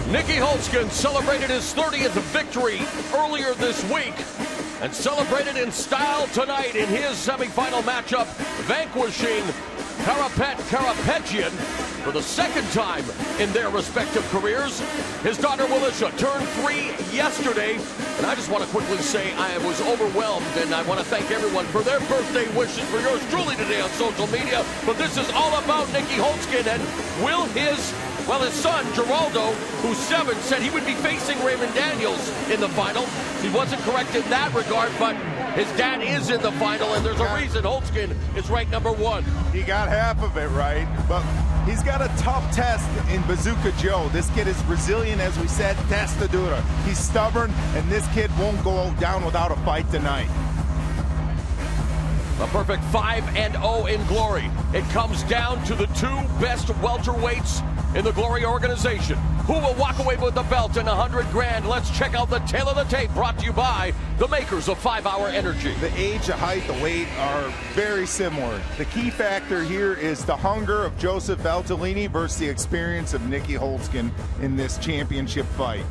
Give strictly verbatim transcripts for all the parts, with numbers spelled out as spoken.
Nieky Holzken celebrated his thirtieth victory earlier this week and celebrated in style tonight in his semifinal matchup, vanquishing Karapet Karapetyan for the second time in their respective careers. His daughter Walisha turned three yesterday, and I just want to quickly say I was overwhelmed, and I want to thank everyone for their birthday wishes for yours truly today on social media. But this is all about Nieky Holzken, and will his Well, his son, Geraldo, who's seven, said he would be facing Raymond Daniels in the final. He wasn't correct in that regard, but his dad is in the final, and there's a reason Holzken is ranked number one. He got half of it right, but he's got a tough test in Bazooka Joe. This kid is Brazilian, as we said, testa dura. He's stubborn, and this kid won't go down without a fight tonight. A perfect five and oh in Glory. It comes down to the two best welterweights in the Glory organization. Who will walk away with the belt and a hundred grand? Let's check out the tail of the tape, brought to you by the makers of five hour Energy. The age, the height, the weight are very similar. The key factor here is the hunger of Joseph Valtellini versus the experience of Nieky Holzken in this championship fight.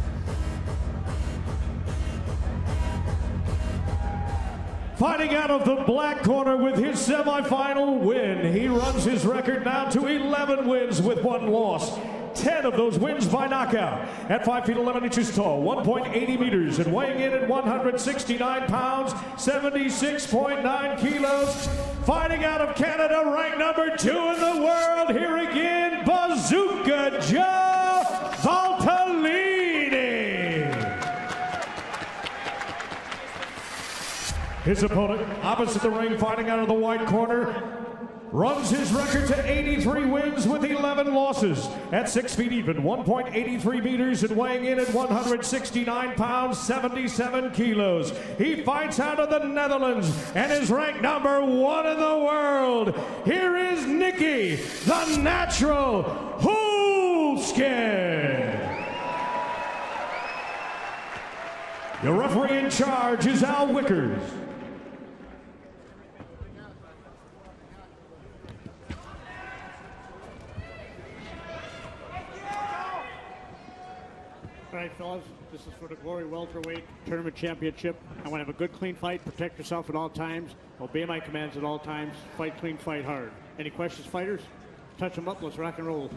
Fighting out of the black corner with his semifinal win. He runs his record now to eleven wins with one loss. ten of those wins by knockout. At five feet eleven inches tall, one point eight zero meters, and weighing in at one hundred sixty-nine pounds, seventy-six point nine kilos. Fighting out of Canada, ranked number two in the world. Here again, Bazooka Joe Valtellini. His opponent, opposite the ring, fighting out of the white corner, runs his record to eighty-three wins with eleven losses. At six feet even, one point eight three meters, and weighing in at one hundred sixty-nine pounds, seventy-seven kilos. He fights out of the Netherlands and is ranked number one in the world. Here is Nieky, the Natural Holzken. Your referee in charge is Al Wickers. All right, fellas, this is for the Glory Welterweight Tournament Championship. I want to have a good, clean fight, protect yourself at all times, obey my commands at all times, fight clean, fight hard. Any questions, fighters? Touch them up, let's rock and roll.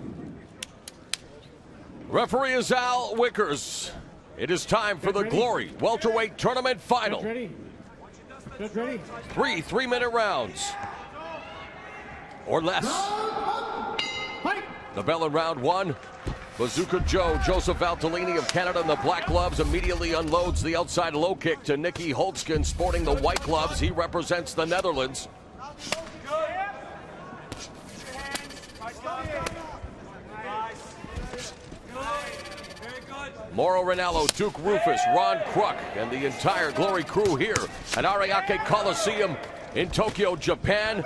Referee is Al Wickers. It is time for the Glory Welterweight Tournament Final. Judge ready? Judge ready? Three three-minute rounds. Or less. Fight! The bell in round one. Bazooka Joe, Joseph Valtellini of Canada in the black gloves, immediately unloads the outside low kick to Nieky Holzken, sporting the white gloves. He represents the Netherlands. Mauro Ranallo, Duke Rufus, Ron Kruk, and the entire Glory crew here at Ariake Coliseum in Tokyo, Japan.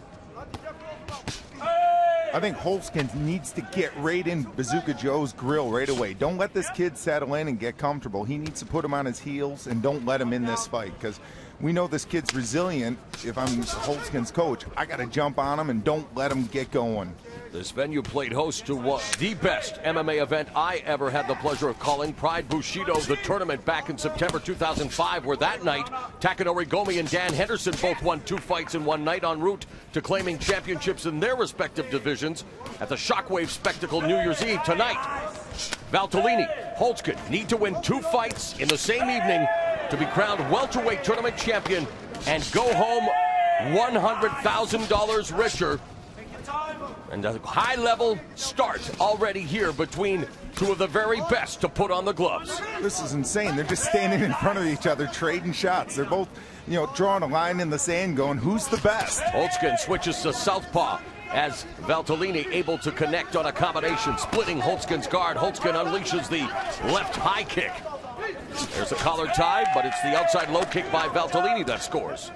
I think Holzken needs to get right in Bazooka Joe's grill right away. Don't let this kid settle in and get comfortable. He needs to put him on his heels and don't let him in this fight, because we know this kid's resilient. If I'm Holzken's coach, I got to jump on him and don't let him get going. This venue played host to what, the best M M A event I ever had the pleasure of calling, Pride Bushido, the tournament back in September two thousand five, where that night, Takanori Gomi and Dan Henderson both won two fights in one night, en route to claiming championships in their respective divisions at the Shockwave Spectacle New Year's Eve tonight. Valtellini, Holzken need to win two fights in the same evening to be crowned welterweight tournament champion and go home one hundred thousand dollars richer. And a high-level start already here between two of the very best to put on the gloves. This is insane. They're just standing in front of each other, trading shots. They're both, you know, drawing a line in the sand going, who's the best? Holzken switches to southpaw as Valtellini able to connect on a combination, splitting Holzken's guard. Holzken unleashes the left high kick. There's a collar tie, but it's the outside low kick by Valtellini that scores.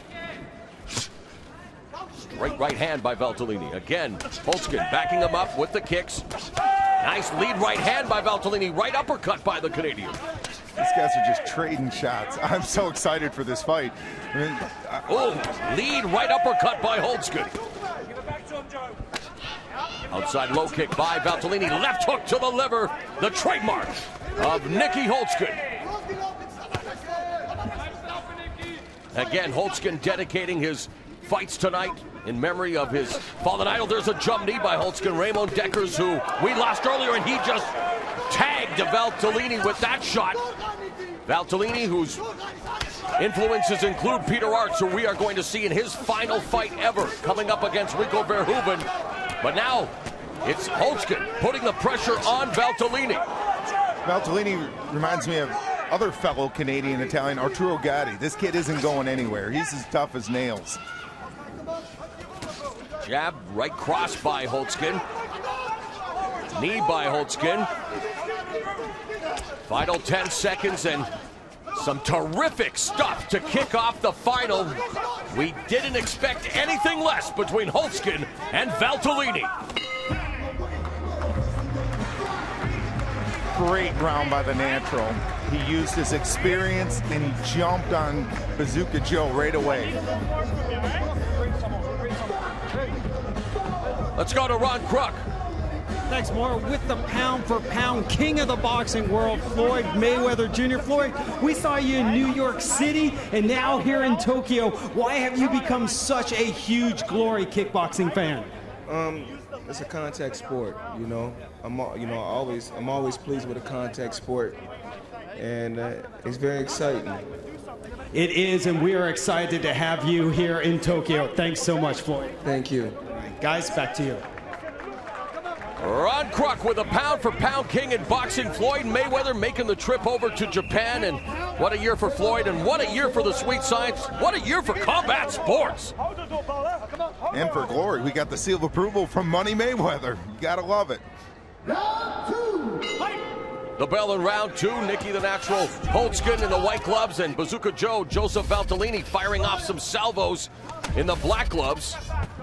Straight right hand by Valtellini. Again, Holzken backing him up with the kicks. Nice lead right hand by Valtellini. Right uppercut by the Canadian. These guys are just trading shots. I'm so excited for this fight. I mean, I, oh, lead right uppercut by Holzken. Give it back to him, Joe. Outside low kick by Valtellini. Left hook to the liver. The trademark of Nieky Holzken. Again, Holzken dedicating his fights tonight in memory of his fallen idol. There's a jump knee by Holzken. Raymond Deckers, who we lost earlier, and he just tagged Valtellini with that shot. Valtellini, whose influences include Peter Arts, who we are going to see in his final fight ever, coming up against Rico Verhoeven. But now it's Holzken putting the pressure on Valtellini. Valtellini reminds me of other fellow Canadian Italian, Arturo Gatti. This kid isn't going anywhere. He's as tough as nails. Jab, right cross by Holzken. Knee by Holzken. Final ten seconds and some terrific stuff to kick off the final. We didn't expect anything less between Holzken and Valtellini. Great round by the natural. He used his experience and he jumped on Bazooka Joe right away. Let's go to Ron Kruk. Thanks, more with the pound for pound king of the boxing world, Floyd Mayweather Junior Floyd, we saw you in New York City and now here in Tokyo. Why have you become such a huge Glory kickboxing fan? Um, it's a contact sport, you know. I'm, you know, always, I'm always pleased with a contact sport, and uh, it's very exciting. It is, and we are excited to have you here in Tokyo. Thanks so much, Floyd. Thank you. Guys, back to you. Ron Kruk with a pound-for-pound king in boxing. Floyd Mayweather making the trip over to Japan. And what a year for Floyd, and what a year for the sweet science. What a year for combat sports. And for Glory, we got the seal of approval from Money Mayweather. You gotta love it. The bell in round two. Nieky the Natural Holzken in the white gloves, and Bazooka Joe, Joseph Valtellini, firing off some salvos in the black gloves.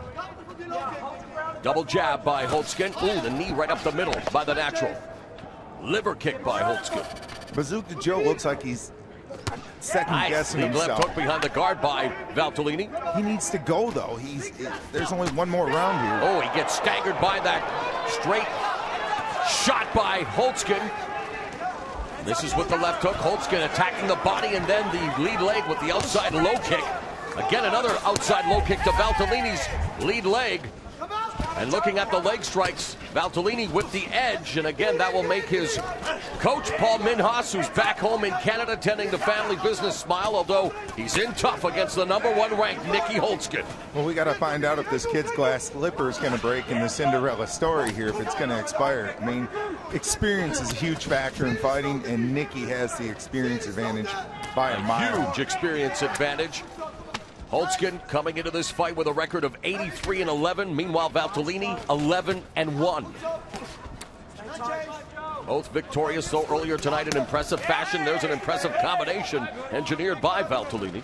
Double jab by Holzken. Ooh, the knee right up the middle by the Natural. Liver kick by Holzken. Bazooka Joe looks like he's second Nice. guessing The himself. left hook behind the guard by Valtellini. He needs to go though. He's it, there's only one more round here. Oh, he gets staggered by that straight shot by Holzken. This is with the left hook. Holzken attacking the body and then the lead leg with the outside low kick. Again, another outside low kick to Valtellini's lead leg. And looking at the leg strikes, Valtellini with the edge, and again, that will make his coach, Paul Minhas, who's back home in Canada, tending to family business, smile, although he's in tough against the number one ranked Nieky Holzken. Well, we got to find out if this kid's glass slipper is going to break in the Cinderella story here, if it's going to expire. I mean, experience is a huge factor in fighting, and Nieky has the experience advantage by a mile. Huge experience advantage. Holzken coming into this fight with a record of eighty-three and eleven. Meanwhile, Valtellini eleven and one. Both victorious, though, earlier tonight in impressive fashion. There's an impressive combination engineered by Valtellini.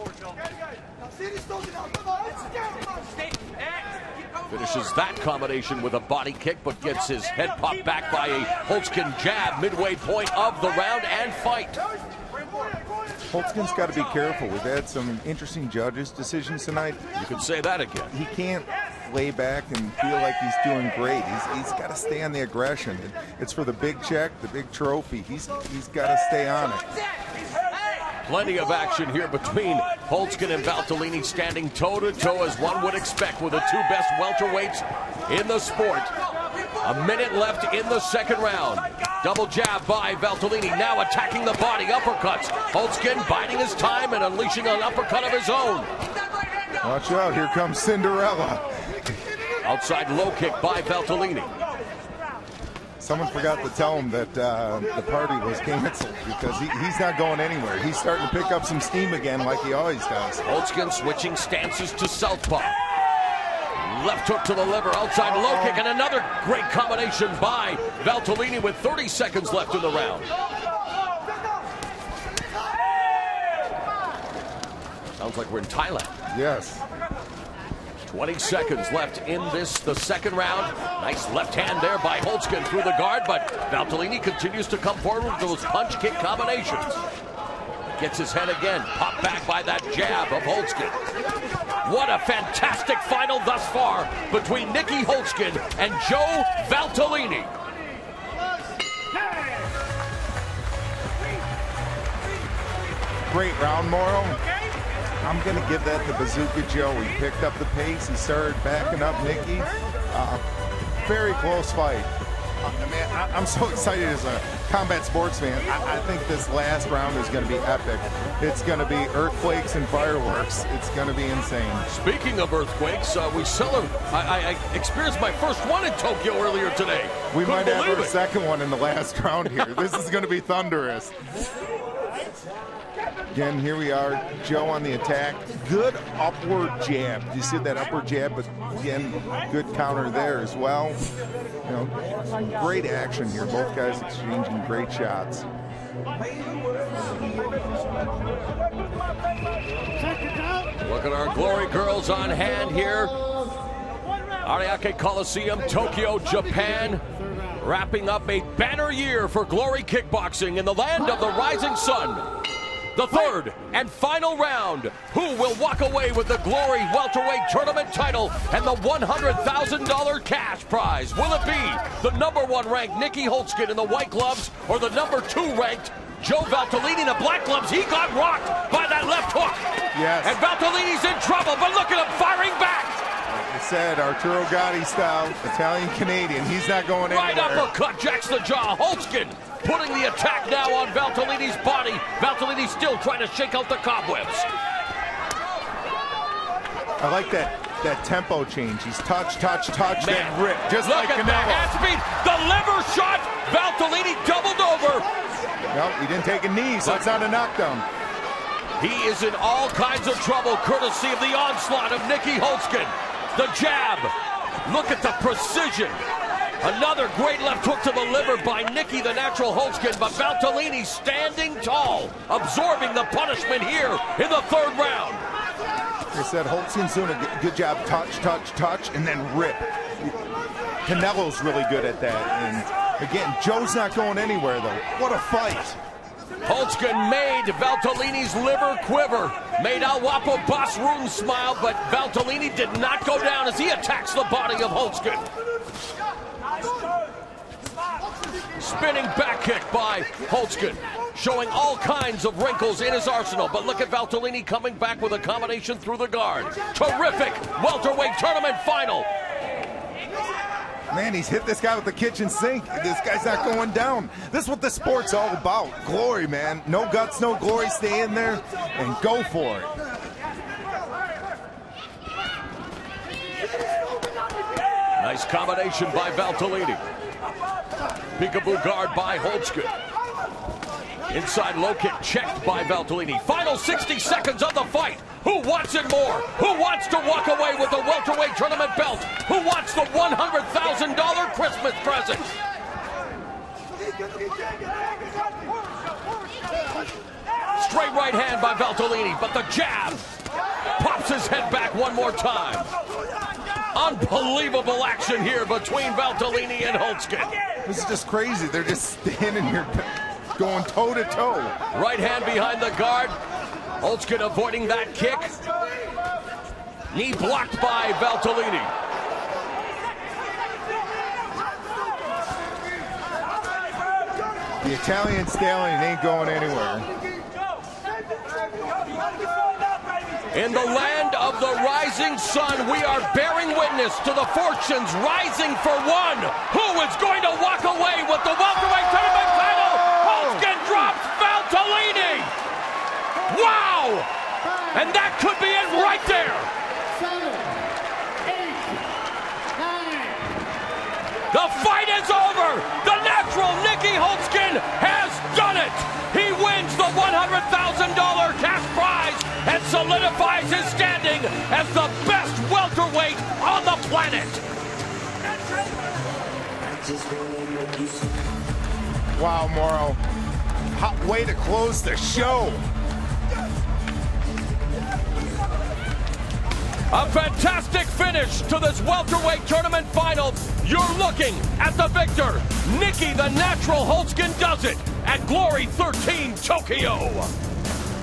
Finishes that combination with a body kick, but gets his head popped back by a Holzken jab midway point of the round and fight. Holzken's got to be careful. We've had some interesting judges' decisions tonight. You could say that again. He can't lay back and feel like he's doing great. He's, he's got to stay on the aggression. It's for the big check, the big trophy. He's, he's got to stay on it. Plenty of action here between Holzken and Valtellini, standing toe-to-toe as one would expect with the two best welterweights in the sport. A minute left in the second round. Double jab by Valtellini, now attacking the body, uppercuts. Holzken biding his time and unleashing an uppercut of his own. Watch out, here comes Cinderella. Outside low kick by Valtellini. Someone forgot to tell him that uh, the party was canceled because he, he's not going anywhere. He's starting to pick up some steam again like he always does. Holzken switching stances to southpaw. Left hook to the liver, outside low kick, and another great combination by Valtellini with thirty seconds left in the round. Sounds like we're in Thailand. Yes. twenty seconds left in this, the second round. Nice left hand there by Holzken through the guard, but Valtellini continues to come forward with those punch kick combinations. Gets his head again. Popped back by that jab of Holzken. What a fantastic final thus far between Nieky Holzken and Joe Valtellini. Great round, Morrow. I'm going to give that to Bazooka Joe. He picked up the pace. He started backing up Nieky. Uh, very close fight. Uh, man, I, I'm so excited as a combat sports fan. I, I think this last round is going to be epic. It's going to be earthquakes and fireworks. It's going to be insane. Speaking of earthquakes, uh, we celebrate. I, I experienced my first one in Tokyo earlier today. We Couldn't might have our believe it. second one in the last round here. This is going to be thunderous. Again, here we are, Joe on the attack. Good upward jab. You see that upward jab, but again, good counter there as well. You know, great action here. Both guys exchanging great shots. Look at our Glory Girls on hand here. Ariake Coliseum, Tokyo, Japan. Wrapping up a banner year for Glory Kickboxing in the land of the rising sun. The third and final round. Who will walk away with the Glory Welterweight Tournament title and the one hundred thousand dollar cash prize? Will it be the number one ranked Nieky Holzken in the white gloves or the number two ranked Joe Valtellini in the black gloves? He got rocked by that left hook. Yes. And Valtellini's in trouble, but look at him firing back. Like I said, Arturo Gatti style, Italian-Canadian. He's not going anywhere. Right uppercut, jacks the jaw. Holzken putting the attack now on Valtellini's body. Valtellini still trying to shake out the cobwebs. I like that that tempo change. He's touch, touch, touch, Man, then rip, just look like at Canelo. the hand speed. The liver shot. Valtellini doubled over. No, he didn't take a knee, so it's not a knockdown. He is in all kinds of trouble, courtesy of the onslaught of Nieky Holzken. The jab. Look at the precision. Another great left hook to the liver by Nieky, the natural Holzken, but Valtellini standing tall, absorbing the punishment here in the third round. Like I said, Holzken's doing a good job, touch, touch, touch, and then rip. Canelo's really good at that, and again, Joe's not going anywhere, though. What a fight. Holzken made Valtellini's liver quiver, made Al Wapo Boss Rutan smile, but Valtellini did not go down as he attacks the body of Holzken. Spinning back kick by Holzken, showing all kinds of wrinkles in his arsenal. But look at Valtellini coming back with a combination through the guard. Terrific welterweight tournament final. Man, he's hit this guy with the kitchen sink. This guy's not going down. This is what the sport's all about. Glory, man. No guts, no glory. Stay in there and go for it. Nice combination by Valtellini. Peekaboo guard by Holzken. Inside low kick checked by Valtellini. Final sixty seconds of the fight. Who wants it more? Who wants to walk away with the welterweight tournament belt? Who wants the one hundred thousand dollar Christmas present? Straight right hand by Valtellini, but the jab pops his head back one more time. Unbelievable action here between Valtellini and Holzken. This is just crazy. They're just standing here going toe to toe. Right hand behind the guard. Holzken avoiding that kick. Knee blocked by Valtellini. The Italian stallion ain't going anywhere. In the land of the rising sun, we are bearing witness to the fortunes rising for one. Who is going to walk away with the welterweight tournament title? Holzken drops Valtellini. Wow! And that could be it right there. Seven, eight, nine. The fight is over. The natural Nieky Holzken has done it. He wins the one hundred thousand dollar cash prize and solidifies his standing as the best welterweight on the planet. Wow, Morrow. Hot way to close the show. A fantastic finish to this welterweight tournament final. You're looking at the victor. Nieky the natural Holzken does it at Glory thirteen Tokyo.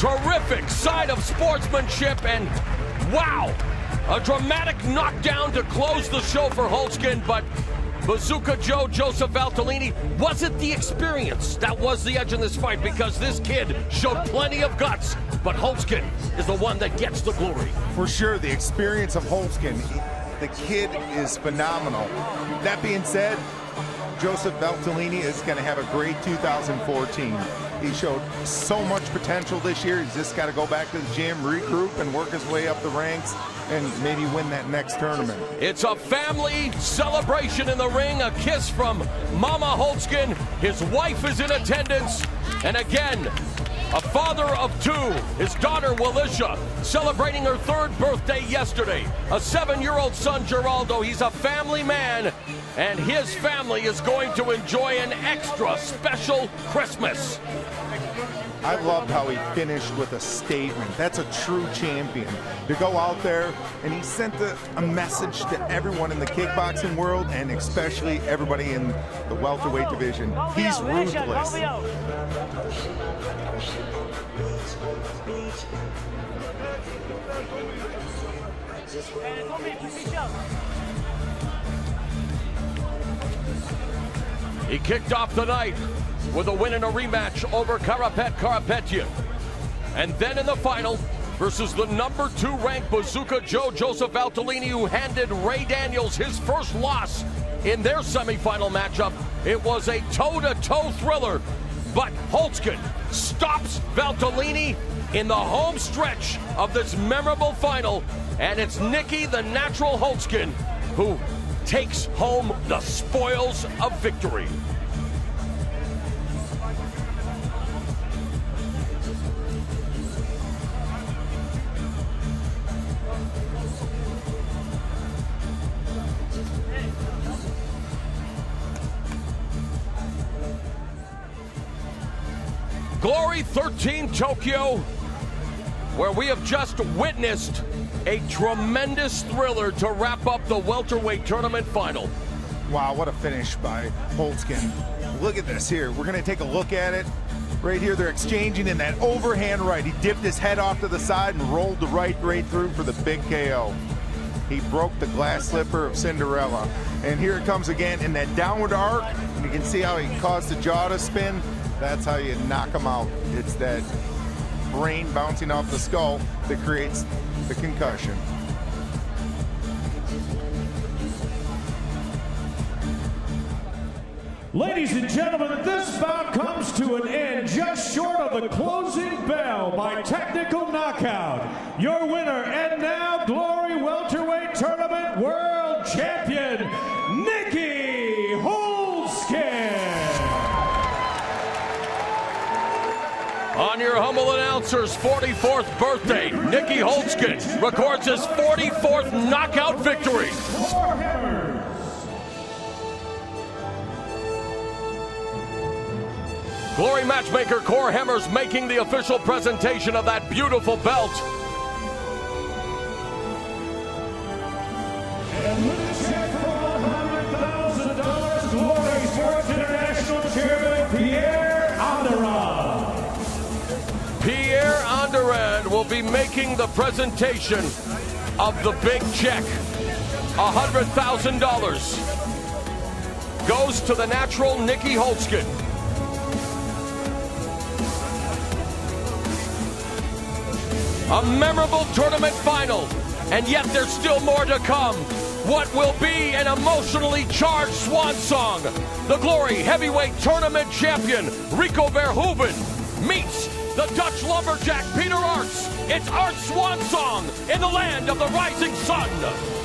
terrific side of sportsmanship, and wow, a dramatic knockdown to close the show for Holzken, but Bazooka Joe, Joseph Valtellini, wasn't the experience that was the edge in this fight, because this kid showed plenty of guts, but Holzken is the one that gets the glory. For sure, the experience of Holzken, the kid is phenomenal. That being said, Joseph Valtellini is going to have a great two thousand fourteen. He showed so much potential this year. He's just got to go back to the gym, regroup, and work his way up the ranks, and maybe win that next tournament. It's a family celebration in the ring. A kiss from Mama Holzken. His wife is in attendance. And again, a father of two, his daughter Walisha, celebrating her third birthday yesterday. A seven-year-old son, Geraldo. He's a family man, and his family is going to enjoy an extra special Christmas. I loved how he finished with a statement. That's a true champion. To go out there, and he sent a, a message to everyone in the kickboxing world, and especially everybody in the welterweight division. He's ruthless. He kicked off the night with a win in a rematch over Karapet Karapetyan. And then in the final, versus the number two ranked Bazooka Joe, Joseph Valtellini, who handed Ray Daniels his first loss in their semifinal matchup. It was a toe-to-toe thriller, but Holzken stops Valtellini in the home stretch of this memorable final, and it's Nieky, the natural Holzken, who takes home the spoils of victory. Glory thirteen Tokyo, where we have just witnessed a tremendous thriller to wrap up the welterweight tournament final. Wow, what a finish by Holzken. Look at this here. We're going to take a look at it. Right here, they're exchanging in that overhand right. He dipped his head off to the side and rolled the right right through for the big K O. He broke the glass slipper of Cinderella. And here it comes again in that downward arc. And you can see how he caused the jaw to spin. That's how you knock him out. It's that brain bouncing off the skull that creates the concussion. Ladies and gentlemen, this bout comes to an end just short of the closing bell by technical knockout. Your winner, and now Glory Welterweight Tournament World Champion, Nieky Holzken. On your humble announcer's forty-fourth birthday, Nieky Holzken records his forty-fourth knockout victory. Glory matchmaker Core Hemmers making the official presentation of that beautiful belt. And with a check for one hundred thousand dollars, Glory Sports International Chairman Pierre Anderand. Pierre Anderand will be making the presentation of the big check. one hundred thousand dollars goes to the natural Nieky Holzken. A memorable tournament final, and yet there's still more to come. What will be an emotionally charged swan song? The Glory Heavyweight Tournament Champion, Rico Verhoeven, meets the Dutch lumberjack Peter Arts. It's Art's swan song in the land of the rising sun.